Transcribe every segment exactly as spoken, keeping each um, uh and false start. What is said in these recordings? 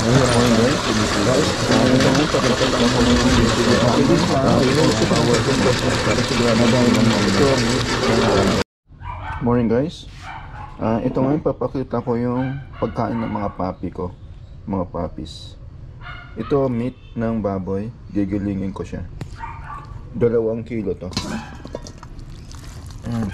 Ayun mo yun guys. Guys, ayun mo yun. Papakita ko mo yung morning guys. Uh, ito ngayon papakita ko yung pagkain ng mga puppy ko. Mga puppies. Ito meat ng baboy. Gigilingin ko siya. Dalawang kilo to. Ayan.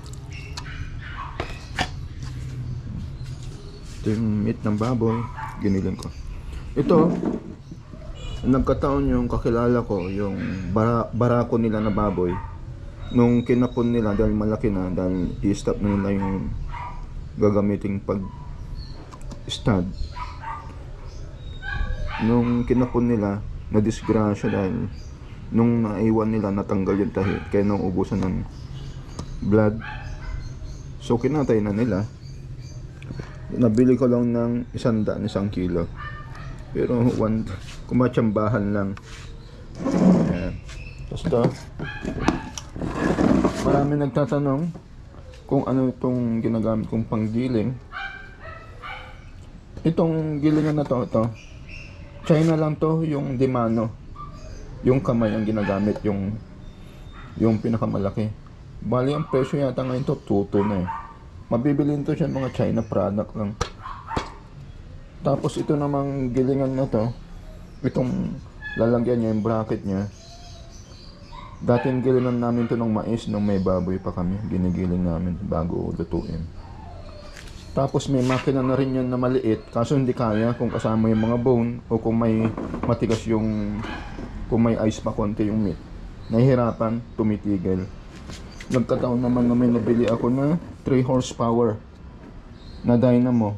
Ito yung meat ng baboy. Giniling ko. Ito, nagkataon yung kakilala ko, yung bara, barako nila na baboy. Nung kinapon nila dahil malaki na, dahil i-stop na nila yung gagamiting pag stud. Nung kinapon nila, na-disgrasya dahil nung naiwan nila, natanggal yung tahi. Kaya nung ubusan ng blood. So kinatay na nila. Nabili ko lang ng isang daan, isang kilo. Pero one, kumatsambahan lang. Ayan. Tapos ito, marami nagtatanong kung ano itong ginagamit kong panggiling. Itong gilingan na to, ito China lang to, yung dimano. Yung kamay ang ginagamit, yung yung pinakamalaki. Bali ang presyo yata ngayon to, tuto na eh. Mabibilin to siya mga China product lang. Tapos ito namang gilingan na to, itong lalagyan niya, yung bracket niya. Dating gilingan namin to ng mais nung may baboy pa kami. Ginigiling namin bago lutuin. Tapos may makina na rin yan na maliit. Kaso hindi kaya kung kasama yung mga bone o kung may matigas yung, kung may ice pa konti yung meat. Nahihirapan, tumitigil. Nagkataon naman na may nabili ako na three horsepower na dynamo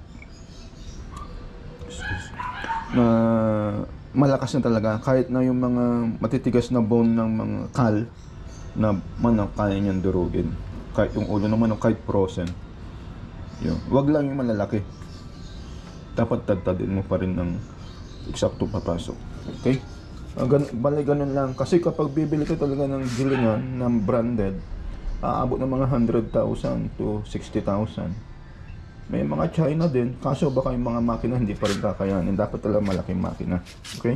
na malakas na talaga. Kahit na yung mga matitigas na bone ng mga kal na manok, kaya niyang durugin. Kahit yung ulo ng manok, kahit frozen. Yun. Wag lang yung malalaki. Dapat tagtadin mo pa rin ng eksakto papasok. Okay? Gan bali ganun lang. Kasi kapag bibili ka talaga ng gilingan ng branded, aabot ng mga one hundred thousand to sixty thousand. May mga China din. Kaso baka yung mga makina hindi pa rin kakayanin. Dapat talaga malaking makina. Okay?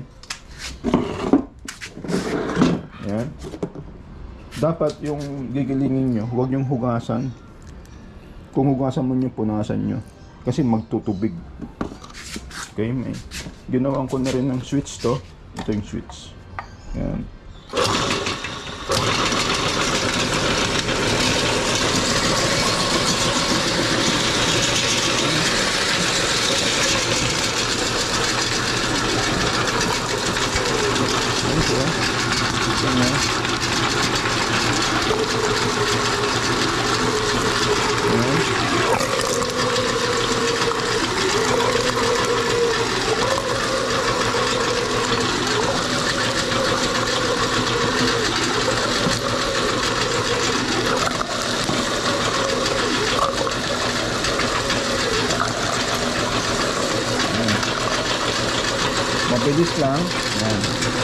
Ayan. Dapat yung gigilingin nyo, huwag yung hugasan. Kung hugasan mo nyo, punasan nyo. Kasi magtutubig. Okay? May ginawan ko na rin ng switch to. Ito yung switch. Ayan. Mabilis lang. Yan.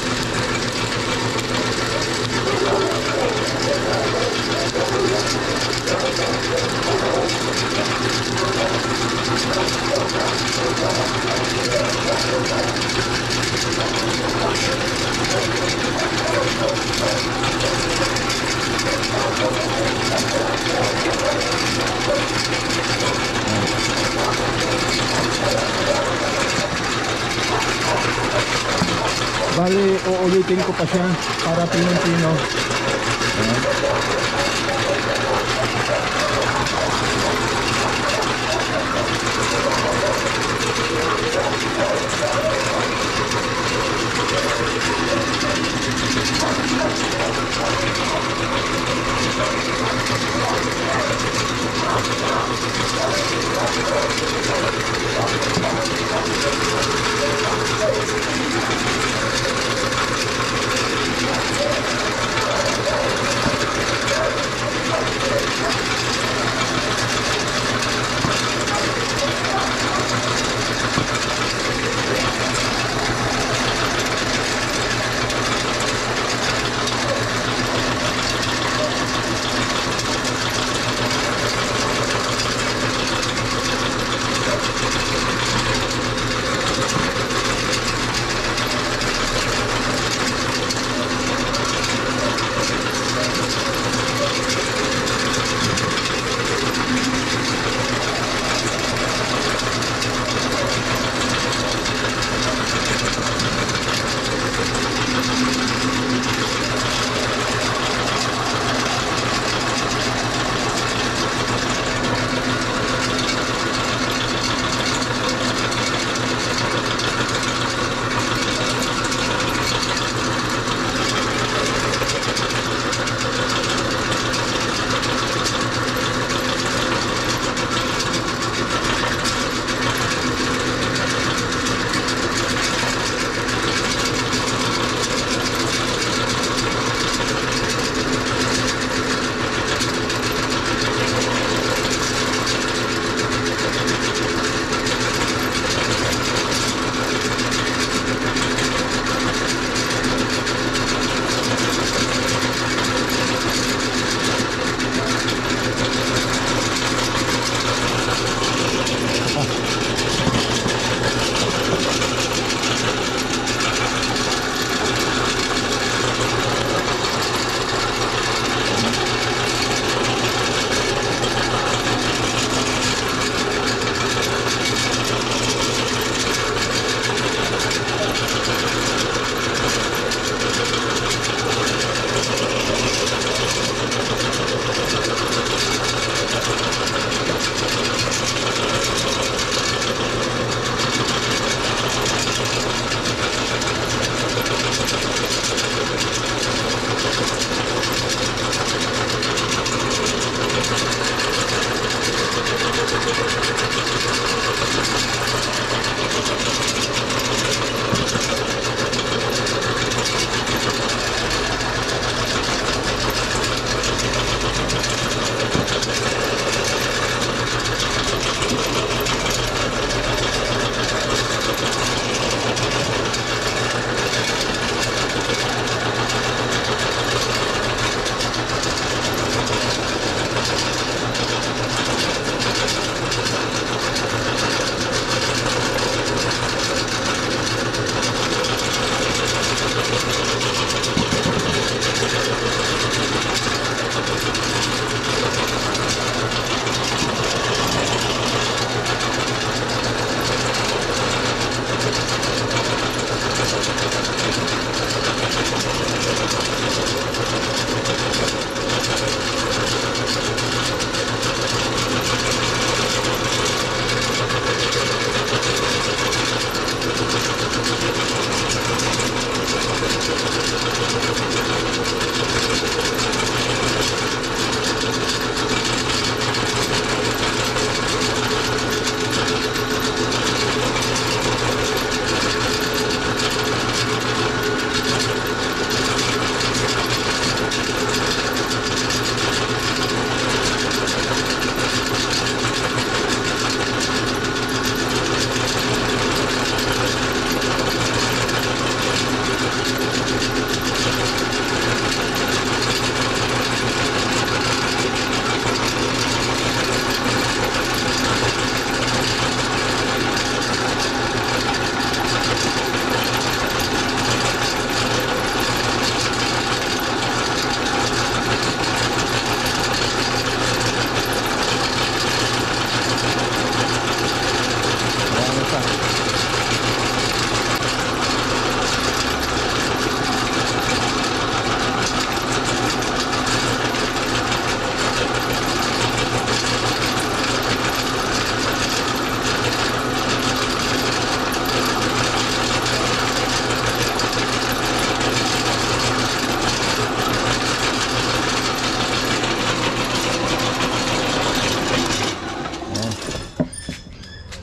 Bali, uulitin ko pa siya para pinong-pino. Ayan.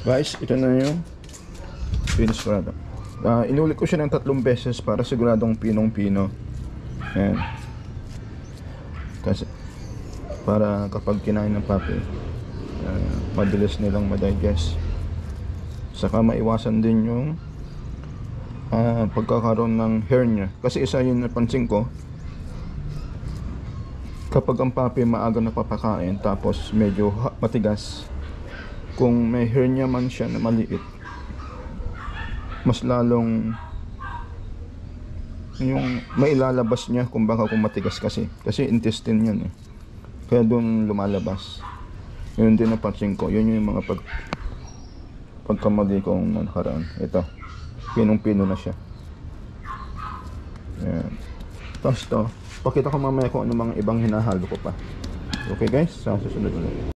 Guys, ito na yung finish ko na to. Uh, inulit ko siya ng tatlong beses para siguradong pinong-pino. Ayan. Kasi para kapag kinain ng puppy, uh, mabilis nilang madigest. Saka maiwasan din yung uh, pagkakaroon ng hernia. Kasi isa yun napansin ko, kapag ang puppy maaga napapakain tapos medyo matigas, kung may hernia man siya na maliit, mas lalong yung mailalabas niya kung baka kung matigas kasi kasi intestine yun eh, kaya doon lumalabas. Yun din napansin ko, yun yung mga pag pagkamali kong nakaraan. Ito, pinong-pino na siya. Ayan. Tapos to, pakita ko mamaya kung ano mga ibang hinahalo ko pa. Okay guys, sa susunod ulit.